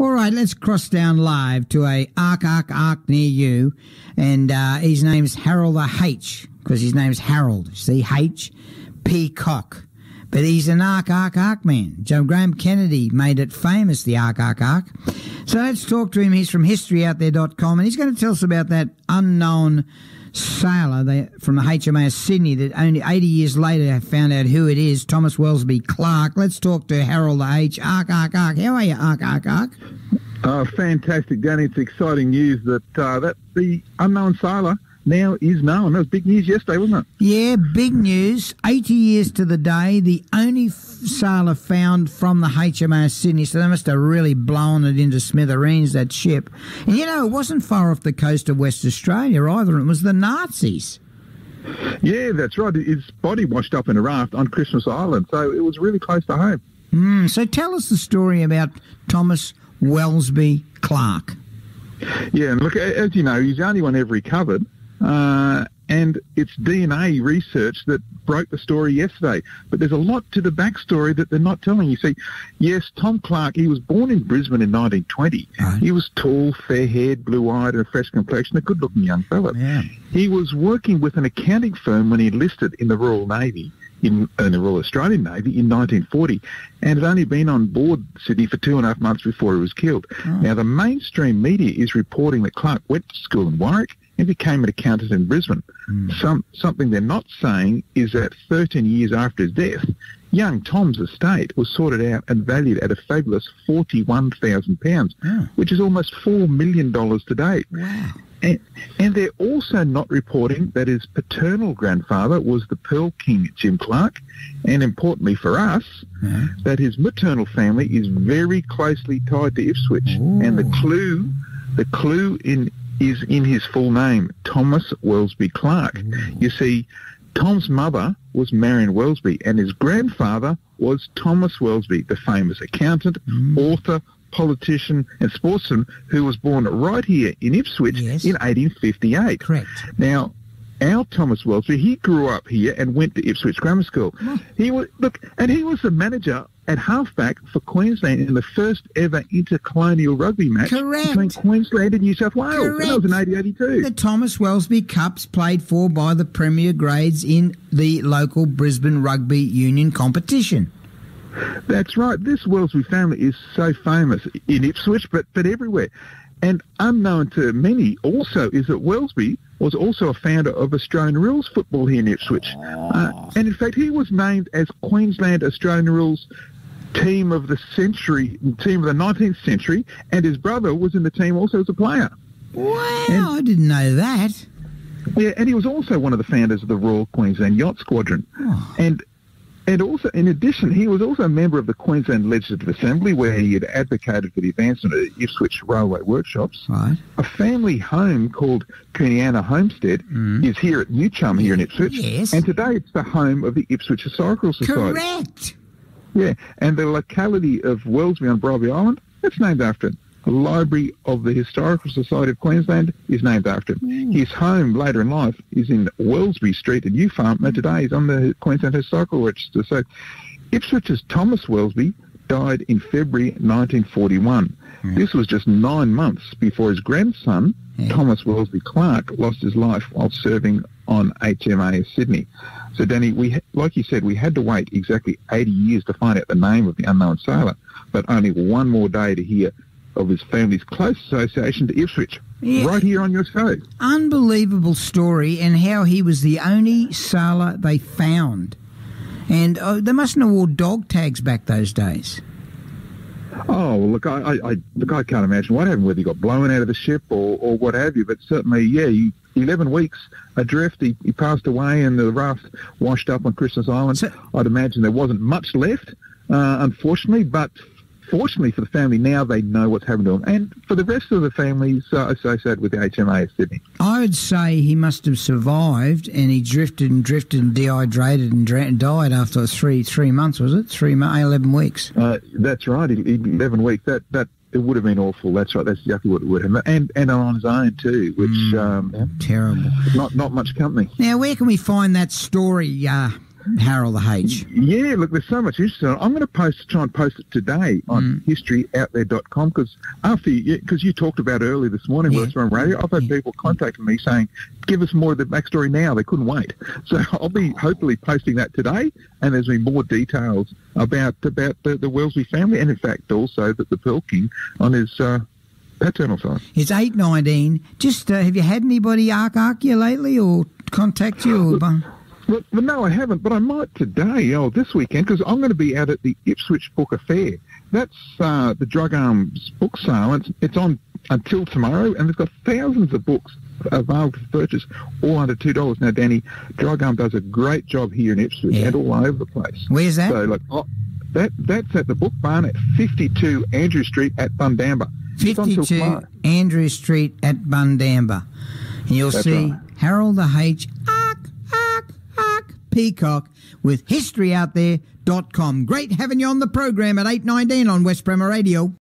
All right, let's cross down live to a ark near you, and his name's Harold the H, because his name's Harold, see, H, Peacock. But he's an ark man. John Graham Kennedy made it famous, the ark. So let's talk to him. He's from historyouthere.com, and he's going to tell us about that unknown sailor from the HMAS Sydney that only 80 years later found out who it is, Thomas Welsby Clark. Let's talk to Harold the H. Ark. How are you, Ark? Fantastic, Danny. It's exciting news that the unknown sailor now is known. That was big news yesterday, wasn't it? Yeah, big news. 80 years to the day, the only sailor found from the HMAS Sydney, so they must have really blown it into smithereens, that ship. And, you know, it wasn't far off the coast of West Australia either. It was the Nazis. Yeah, that's right. His body washed up in a raft on Christmas Island, so it was really close to home. So tell us the story about Thomas Welsby Clark. Yeah, and look, as you know, he's the only one ever recovered. And it's DNA research that broke the story yesterday. But there's a lot to the backstory that they're not telling you. See, yes, Tom Clark, he was born in Brisbane in 1920. Right. He was tall, fair-haired, blue-eyed, and a fresh complexion, a good-looking young fella. Yeah. He was working with an accounting firm when he enlisted in the Royal Navy, in the Royal Australian Navy in 1940, and had only been on board Sydney for 2.5 months before he was killed. Oh. Now, the mainstream media is reporting that Clark went to school in Warwick and became an accountant in Brisbane. Something they're not saying is that 13 years after his death, young Tom's estate was sorted out and valued at a fabulous £41,000, which is almost $4 million today. Wow. And they're also not reporting that his paternal grandfather was the Pearl King, Jim Clark, and importantly for us, that his maternal family is very closely tied to Ipswich. Ooh. And the clue is in his full name, Thomas Welsby Clark. You see, Tom's mother was Marion Welsby, and his grandfather was Thomas Welsby, the famous accountant, author, politician and sportsman who was born right here in Ipswich in 1858. Correct. Now, our Thomas Welsby, he grew up here and went to Ipswich Grammar School. He was the manager at halfback for Queensland in the first ever intercolonial rugby match between Queensland and New South Wales. Correct. That was in 1882. The Thomas Welsby Cups played for by the premier grades in the local Brisbane Rugby Union competition. That's right. This Welsby family is so famous in Ipswich, but everywhere. And unknown to many also is that Welsby was also a founder of Australian Rules football here in Ipswich. And in fact, he was named as Queensland Australian Rules team of the 19th century, and his brother was in the team also as a player. Wow, I didn't know that. Yeah, and he was also one of the founders of the Royal Queensland Yacht Squadron. And also, in addition, he was also a member of the Queensland Legislative Assembly, where he had advocated for the advancement of Ipswich Railway Workshops. Right. A family home called Cooniana Homestead is here at New Chum, here in Ipswich. Yes. And today it's the home of the Ipswich Historical Society. Correct. Yeah, and the locality of Welsby on Bribie Island, that's named after him. The Library of the Historical Society of Queensland is named after him. His home later in life is in Welsby Street at New Farm, and today he's on the Queensland Historical Register. So Ipswich's Thomas Welsby died in February 1941. This was just 9 months before his grandson, Thomas Welsby Clark, lost his life while serving on HMAS Sydney. So, Danny, like you said, we had to wait exactly 80 years to find out the name of the unknown sailor, but only one more day to hear of his family's close association to Ipswich, right here on your show. Unbelievable story, and how he was the only sailor they found. And they mustn't have wore dog tags back those days. Oh, well, look, I can't imagine what happened, whether he got blown out of the ship or what have you, but certainly, 11 weeks adrift, he passed away and the raft washed up on Christmas Island. So, I'd imagine there wasn't much left, unfortunately, but fortunately for the family, now they know what's happened to him. And for the rest of the families associated with the HMAS Sydney, I would say he must have survived, and he drifted and dehydrated and died after three months, was it? 11 weeks. That's right, 11 weeks. That it would have been awful. That's right. That's exactly what it would have been. And on his own too, which terrible. Not much company. Now, where can we find that story, Harold the H. Yeah, look, there's so much interest in it. I'm going to try and post it today on historyouthere.com because you talked about earlier this morning, West Run Radio. I've had people contacting me saying, give us more of the backstory now. They couldn't wait. So I'll be hopefully posting that today, and there's been more details about the Wellesley family, and in fact also that the Pearl King on his paternal side. It's 8:19. Just have you had anybody arc you lately or contact you? Well, no, I haven't, but I might today, this weekend, because I'm going to be out at the Ipswich Book Affair. That's the Drug Arms book sale. It's on until tomorrow, and they've got thousands of books available for purchase, all under $2. Now, Danny, Drug Arm does a great job here in Ipswich and all over the place. Where's that? So, that's at the Book Barn at 52 Andrew Street at Bundamba. 52 Andrew Street at Bundamba. And you'll see Harold the H. Peacock with historyouthere.com. Great having you on the program at 8:19 on West Bremer Radio.